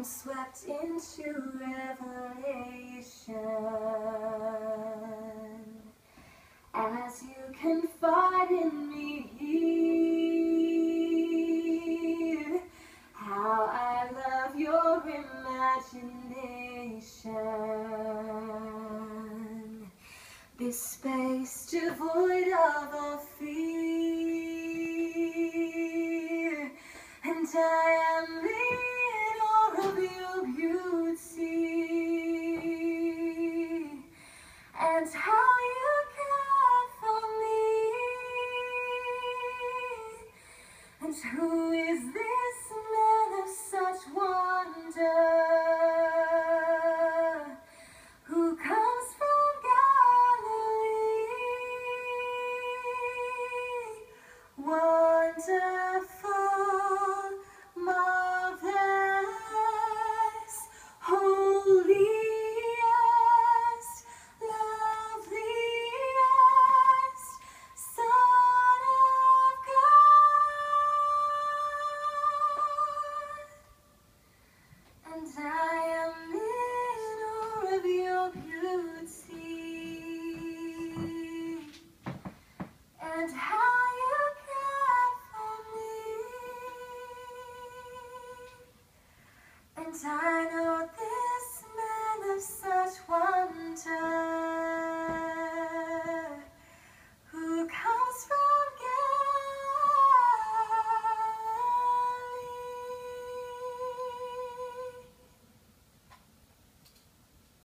swept into revelation. As you confide in me here, how I love your imagination. This space devoid of all fear, and I am in awe of your beauty, and how you care for me. And who is this man of such wonder, who comes from Galilee? Wonder.